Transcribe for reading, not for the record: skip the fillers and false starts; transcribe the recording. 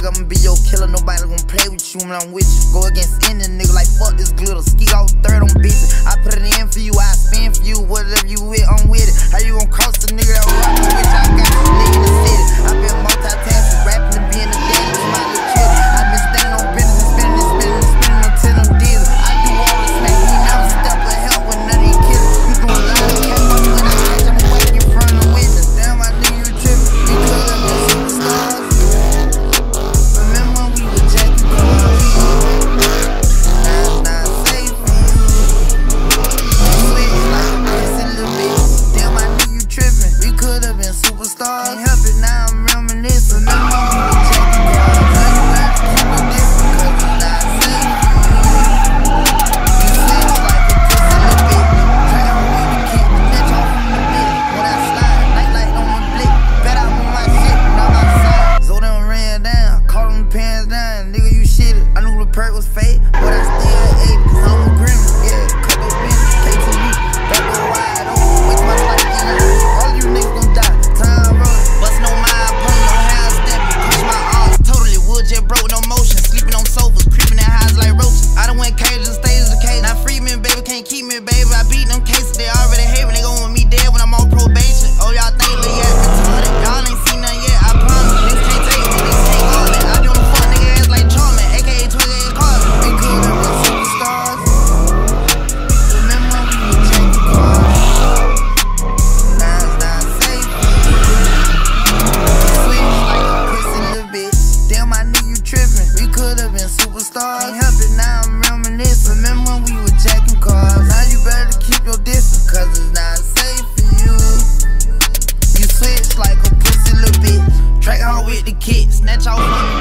I'ma be your killer. Nobody gon' play with you when I'm with you. Go against any nigga like fuck this glitter. Ski off third on bitches. I put it in for you, I spin for you. Whatever you with, I'm with it. How you gon' cross the nigga that rock me with? I got some nigga in the city. I been multitasking, rapping and being a daddy to my little kid. I been standing on business and spinning until them deals. I do all the smack, we never step of help with none of these killers. You doing a lot of cat money when I catch them awake in front of the witness. Damn, I knew you tripping. We could have been superstars. Remember when we were jacking cars? Now it's not safe for you. Switch like a pussy little bitch. Damn, I knew you tripping. We could have been superstars. Can't help it, now I'm reminiscing. Remember when we were jacking cars? Now you better keep it different, cause it's not safe for you. You switch like a pussy little bitch. Try on me to keep the bitch off from the bitch. When I slide, night on the blick. Bet I'm on my shit, and I'm outside. So them ran down, caught them pants down. Nigga, you shitted. I knew the perk was fake, but I still ate it, cause I'm a criminal. Yeah, cut those bitches, K2B. Back door wide open, waste my life getting hurt. All you niggas gon' die, time rolling. Bustin' on my opponent, no half stepping. Push my arms, totally wood jet broke, no motion. Sleeping on sofas, creeping in highs like roaches. I done went cages and stages of cage. Now free me, baby, can't keep me, baby. I beat them cases, they already hate me. They gon' want me dead when I'm on probation. Oh, y'all think Lil Yak retarded? Y'all ain't seen nothing yet, I promise. Niggas can't take me, niggas can't call it. I be on the fuck nigga ass like Charmin, aka Twigger and Carlin. We could have been superstars. Remember when we were jacking cars? Now it's not safe for you. Switch like a pussy little bitch. Damn, I knew you tripping. We could have been superstars. Can't help it, now I'm reminiscing. Remember when we were jacking cars? Now you better keep your distance, cause it's not safe for you. You switch like a pussy little bitch. Track hard with the kid, snatch off on the